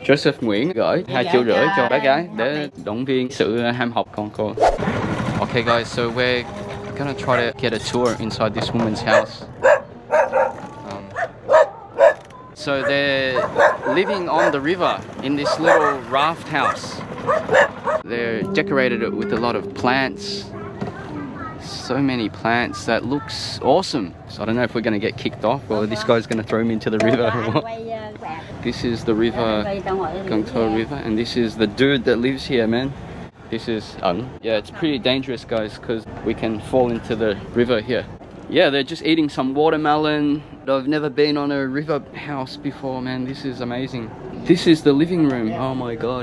Joseph Nguyễn gửi 2,5 triệu cho bé gái để động viên sự ham học con cô. Okay guys, so we're gonna try to get a tour inside this woman's house. So they're living on the river in this little raft house. They're decorated it with a lot of plants. So many plants that looks awesome. So I don't know if we're going to get kicked off or this guy's going to throw me into the river or what. This is the river, Ghetto River, and this is the dude that lives here, man. This is yeah, it's pretty dangerous, guys, because we can fall into the river here. Yeah, they're just eating some watermelon. I've never been on a river house before, man. This is amazing. This is the living room. Oh my god.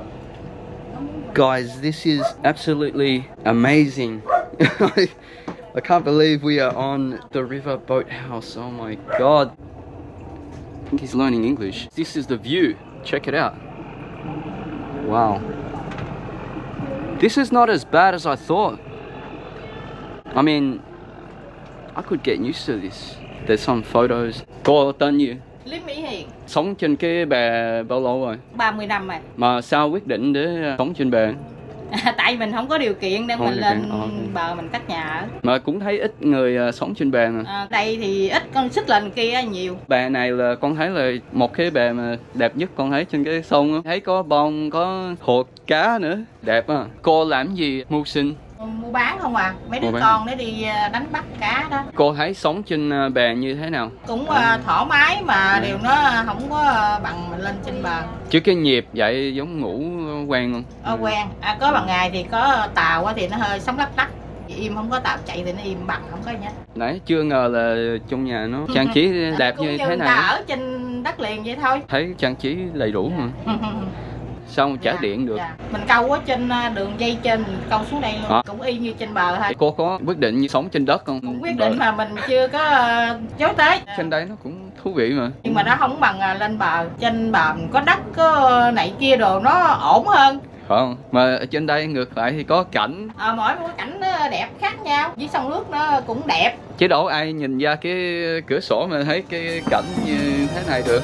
Guys, this is absolutely amazing. I can't believe we are on the river boathouse. Oh my god. I think he's learning English. This is the view. Check it out. Wow. This is not as bad as I thought. I mean, I could get used to this. There's some photos. Cô tên gì? Lý Mỹ Hiền. Sống trên cái bè bao lâu rồi? 30 năm rồi. Mà sao quyết định để sống trên bè? Tại mình không có điều kiện để mình lên bờ mình cất nhà ở. Mà cũng thấy ít người sống trên bè mà. Đây thì ít, con xích lên kia nhiều. Bè này là con thấy là một cái bè mà đẹp nhất con thấy trên cái sông á. Thấy có bông, có hồ cá nữa. Đẹp á. Cô làm gì mưu sinh? Mua bán không à, mấy đứa con để đi đánh bắt cá đó. Cô thấy sống trên bè như thế nào? Cũng thoải mái mà điều nó không có bằng mình lên trên bờ. Chứ cái nhịp vậy giống ngủ quen không? Quen, có bằng ngày thì có tàu thì nó hơi sóng lắc lắc. Im không có tàu chạy thì nó im bằng, không có gì hết. Nãy chưa ngờ là trong nhà nó trang trí đẹp như thế này. Cũng ở trên đất liền vậy thôi. Thấy trang trí đầy đủ mà. Sao trả điện được? Mình câu ở trên đường dây trên, mình câu xuống đây luôn. Cũng y như trên bờ thôi. Cô có quyết định như sống trên đất không? Cũng quyết định mà mình chưa có chối tới. Trên đây nó cũng thú vị mà. Nhưng mà nó không bằng lên bờ. Trên bờ mình có đất, có này kia đồ nó ổn hơn. Không, mà ở trên đây ngược lại thì có cảnh. Mỗi một cảnh nó đẹp khác nhau. Với sông nước nó cũng đẹp. Chứ đâu ai nhìn ra cái cửa sổ mà thấy cái cảnh như thế này được.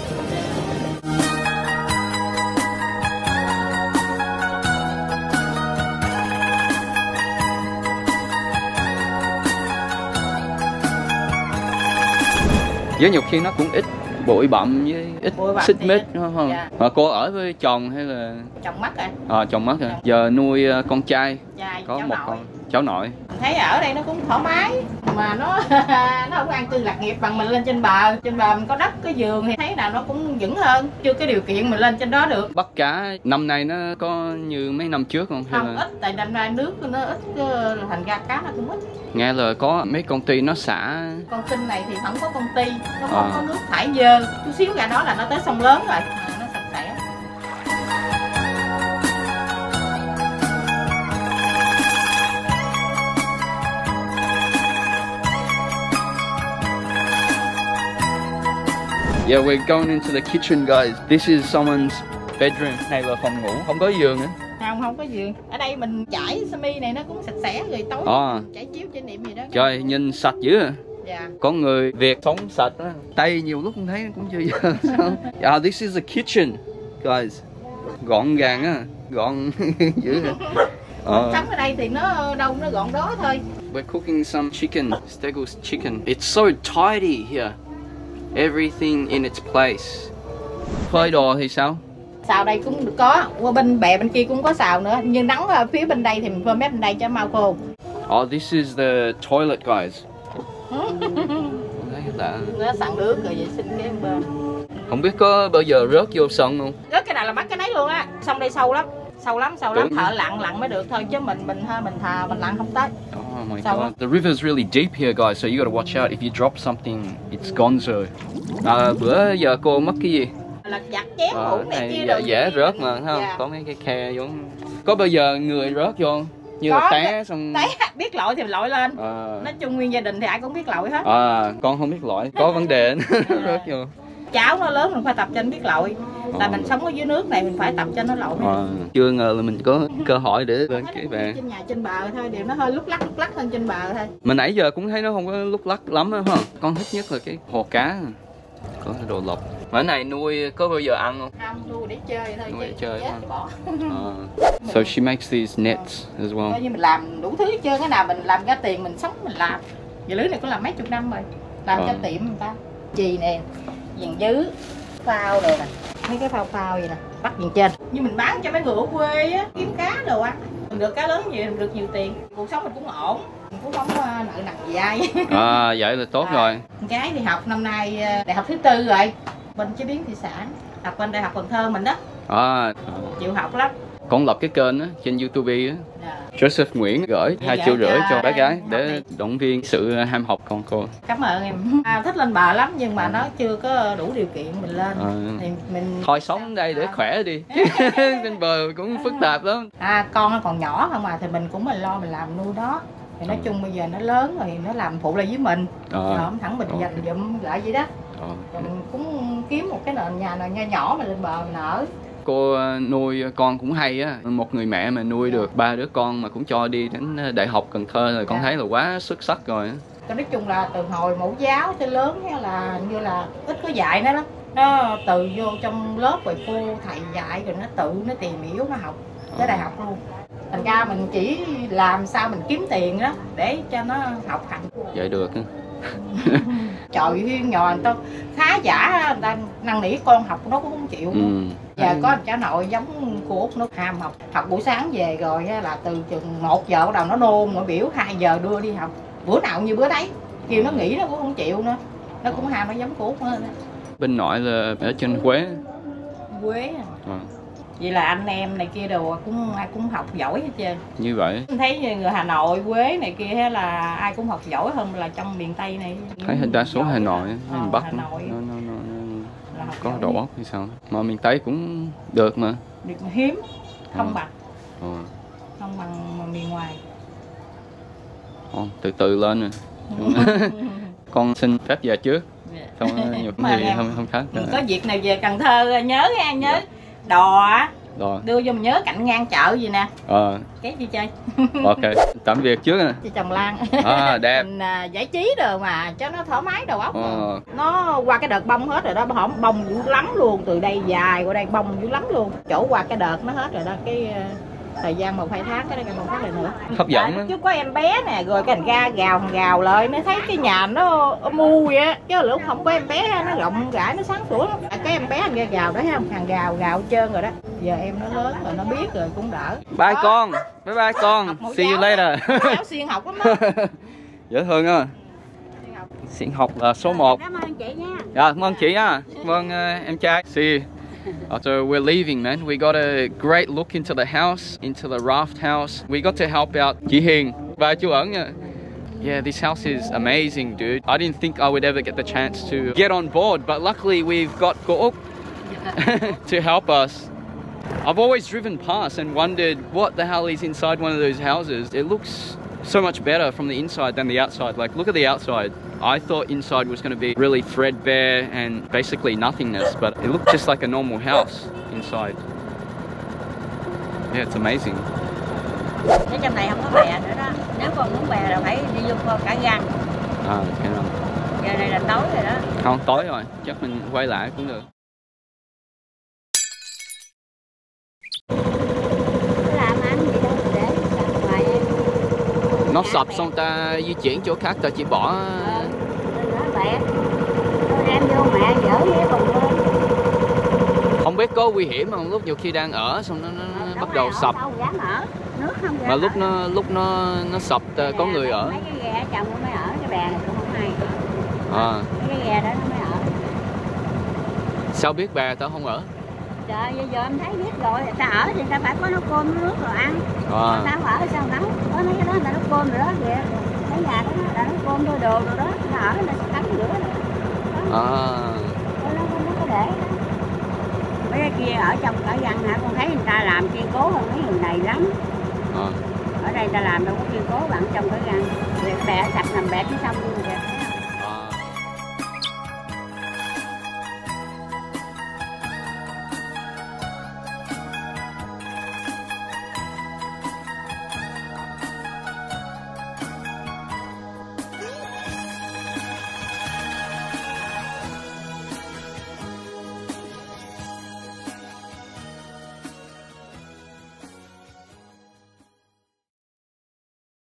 Với nhiều khi nó cũng ít bụi bặm với ít xích mích đúng không? Dạ. Mà cô ở với chồng hay là chồng mất rồi? Chồng mất rồi. Giờ nuôi con trai. Có một con cháu nội. Mình thấy ở đây nó cũng thoải mái mà nó không an cư lạc nghiệp bằng mình lên trên bờ. Trên bờ mình có đất, có giường thì thấy nào nó cũng vững hơn. Chưa cái điều kiện mình lên trên đó được. Bắt cá năm nay nó có như mấy năm trước không? Không, ít, tại năm nay nước nó ít, thành ra cá nó cũng ít. Nghe là có mấy công ty nó xả. Con kênh này thì không có công ty, nó không có nước thải dơ. Chút xíu ra đó là nó tới sông lớn rồi, nó sạch sẽ. Yeah, we're going into the kitchen, guys. This is someone's bedroom. Này là phòng ngủ, không có giường nữa. Không có giường. Ở đây mình trải sơ mi này nó cũng sạch sẽ rồi tối trải chiếu trên niệm gì đó. Trời, nhìn sạch dữ à. Dạ. Có người Việt sống sạch á. Tay nhiều lúc không thấy cũng chưa giờ. This is a kitchen, guys. Gọn gàng á, gọn dữ à. Sống ở đây thì nó đâu nó gọn đó thôi. We're cooking some chicken, Stegel's chicken. It's so tidy here. Everything in its place. Phơi đồ thì sao? Xào đây cũng có, qua bên bè bên kia cũng có xào nữa. Nhưng nắng ở phía bên đây thì mình phơi mép bên đây cho mau khô. Oh, this is the toilet, guys. Nó sẵn nước rồi vệ sinh cái bên. Không biết có bao giờ rớt vô sân không? Rớt cái nào là bắt cái nấy luôn á. Sông đây sâu lắm. Sâu lắm. Thợ lặn mới được thôi chứ mình lặn không tới. Oh my god. The river is really deep here, guys, so you got to watch out. If you drop something, it's gonzo. Bữa giờ cô mất cái gì? Là giặt chén muỗng này kia đồ dễ rớt mà, thấy không? Dạ. Có mấy cái khe giống. Có bao giờ người rớt vô không? Như là té xong. Té biết lội thì lội lên. Nói chung nguyên gia đình thì ai cũng biết lội hết. Con không biết lội, có vấn đề rớt vô. Cháu nó lớn mình phải tập cho nó biết lội. Tại mình sống ở dưới nước này mình phải tập cho nó lội. Chưa ngờ là mình có cơ hội để lên cái bè. Trên nhà trên bờ thôi, điều nó hơi lúc lắc hơn trên bờ thôi. Mà nãy giờ cũng thấy nó không có lúc lắc lắm á, phải không? Con thích nhất là cái hồ cá. Có đồ lọc. Mà cái này nuôi có bao giờ ăn không? Không, nuôi để chơi thôi. Nuôi để chơi chết thôi. bỏ. So she makes these nets as well. Coi như mình làm đủ thứ hết trơn, cái nào mình làm ra tiền mình sống mình làm. Giờ lưới này cũng làm mấy chục năm rồi, làm cho tiệm người ta. Chì nè, dàn dứ, phao đồ nè, mấy cái phao vậy nè, bắt dàn trên. Như mình bán cho mấy người ở quê á, kiếm cá đồ ăn. Mình được cá lớn nhiều, mình được nhiều tiền. Cuộc sống mình cũng ổn, mình cũng không nợ nần gì ai. Vậy là tốt rồi. Cái thì học năm nay đại học thứ 4 rồi, bên chế biến thủy sản, học bên đại học Cần Thơ mình đó. Chịu học lắm. Con lập cái kênh á trên YouTube á. Joseph Nguyễn gửi 2,5 triệu cho bé gái để động viên sự ham học con cô. Cảm ơn em. Thích lên bờ lắm nhưng mà nó chưa có đủ điều kiện mình lên. Thì mình thôi sống đây để khỏe đi. Trên bờ cũng phức tạp lắm. Con nó còn nhỏ không mà thì mình cũng lo mình làm nuôi đó. Thì nói chung bây giờ nó lớn rồi nó làm phụ lại với mình. Không thẳng mình dành dụm lại vậy đó. Rồi mình cũng kiếm một cái nền nhà nào nho nhỏ mình lên bờ mình ở. Cô nuôi con cũng hay á, một người mẹ mà nuôi được 3 đứa con mà cũng cho đi đến Đại học Cần Thơ rồi con thấy là quá xuất sắc rồi. Nói chung là từ hồi mẫu giáo tới lớn là như là ít có dạy nó đó. Nó từ vô trong lớp rồi cô thầy dạy rồi nó tự nó tìm hiểu nó học tới đại học luôn. Thành ra mình chỉ làm sao mình kiếm tiền đó để cho nó học hành. Vậy được. Trời huyên nhò người ta khá giả, người ta năn nỉ con học nó cũng không chịu. Giờ có cháu nội giống cô Út nó ham học buổi sáng về rồi là từ chừng 1 giờ bắt đầu nó nôn mỗi biểu 2 giờ đưa đi học, bữa nào như bữa đấy, kêu nó nghỉ nó cũng không chịu nữa, nó cũng ham nó giống cô Út nữa. Bên nội là ở trên Quế. Vậy là anh em này kia đồ ai cũng học giỏi hết trơn. Như vậy. Thấy người Hà Nội, Quế này kia là ai cũng học giỏi hơn là trong miền Tây này. Thấy đa số Hà Nội, miền Bắc nó có đầu óc hay sao? Mà miền Tây cũng được mà. Được mà hiếm, không bằng. Không bằng miền ngoài. Từ từ lên rồi. Con xin phép về trước. Xong nhiều gì không khác. Có việc nào về Cần Thơ nhớ nha, nhớ. Đò đưa vô mình nhớ cạnh ngang chợ gì nè. Cái gì chơi. Ok, tạm biệt trước nè. Chị Trồng Lan. Đẹp. Mình giải trí rồi mà cho nó thoải mái đầu óc. Nó qua cái đợt bông hết rồi đó, hổng bông dữ lắm luôn, từ đây dài qua đây bông dữ lắm luôn. Chỗ qua cái đợt nó hết rồi đó, cái thời gian 1-2 tháng cái bông phát lại nữa. Hấp dẫn á. Chứ có em bé nè, rồi cái thành ra gào lời nó thấy cái nhà nó mu vậy á, chứ lúc không có em bé nó rộng rãi nó sáng sủa lắm. Cái em bé anh ra gào đó thấy không, thằng gào hết trơn rồi đó. Giờ em nó lớn rồi nó biết rồi cũng đỡ. Bye con, bye bye con, see you later. Giáo xuyên học lắm đó. Dễ thương á. Xuyên học là số 1. Cảm ơn chị nha. Cảm ơn chị nha. Cảm ơn em trai. See you. So we're leaving, man. We got a great look into the house, into the raft house. We got to help out chị Hiền và chú Ẩn nha. Yeah, this house is amazing, dude. I didn't think I would ever get the chance to get on board, but luckily we've got cô Úc to help us. I've always driven past and wondered what the hell is inside one of those houses. It looks so much better from the inside than the outside. Like, look at the outside. I thought inside was going to be really threadbare and basically nothingness, but it looked just like a normal house inside. Yeah, it's amazing. Cái trong này không có bè nữa đó. Nếu còn muốn bè là phải đi vô cả găng. Cái nào? Giờ này là tối rồi đó. Không, tối rồi. Chắc mình quay lại cũng được. Làm ăn gì đâu để sập ngoài em. Nó sập xong ta di chuyển chỗ khác, ta chỉ bỏ. Đó bè. Tôi đem vô mẹ dỡ với còn lên. Không biết có nguy hiểm không, lúc nhiều khi đang ở xong nó bắt đầu sập. Đâu dám ở. Nước không dám mà lúc nó sập có người ở. Mấy cái ghe chồng nó mới ở, cái bè này cũng không hay. Mấy cái ghe đó nó mới ở. Sao biết bè tao không ở? Trời, giờ em thấy biết rồi, ta ở thì ta phải có nấu cơm, nấu nước rồi ăn. Ta không ở sao nấu? Có mấy cái đó ta nấu cơm rồi đó kìa. Mấy nhà đó là nấu cơm thôi đồ rồi đó, ta ở là sẽ cắn rửa rồi. Nó có để đó. Mấy cái kia ở trong cả dân hả, con thấy người ta làm kiên cố hơn mấy người này lắm. Ở đây ta làm đâu có kiên cố bằng trong cái dân. Bè sạch nằm bè phía sông luôn kìa.